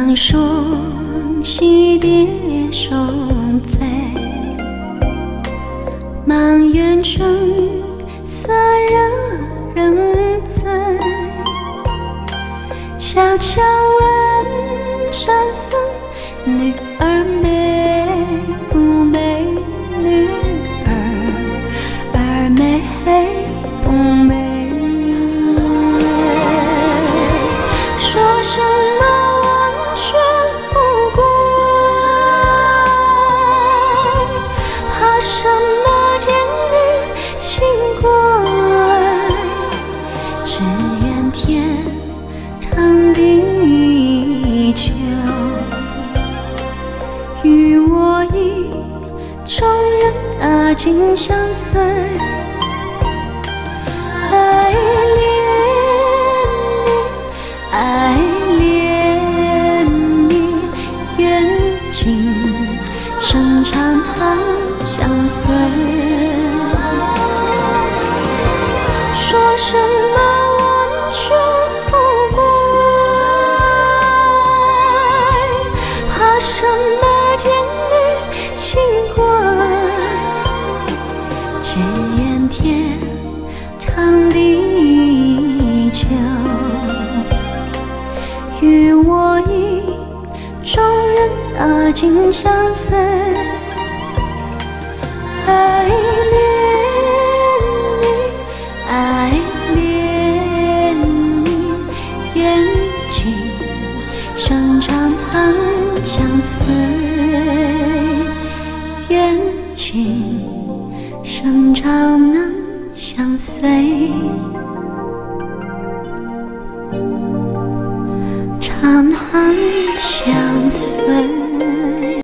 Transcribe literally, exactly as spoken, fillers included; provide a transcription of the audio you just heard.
像双栖蝶双飞，满园春色惹人醉。悄悄问山僧，女儿美不美？女儿儿美不美？说什么忘却不归，怕什么见你心怪？只愿天长地久，与我意中人啊紧相随。爱恋你，爱恋你，愿今生长盼相随。说什么忘却不归，怕什么见你心怪？只愿天长地久，与我意中人啊紧相随。爱恋你，爱恋你，愿今生长盼相随。愿今生长能相随。长寒相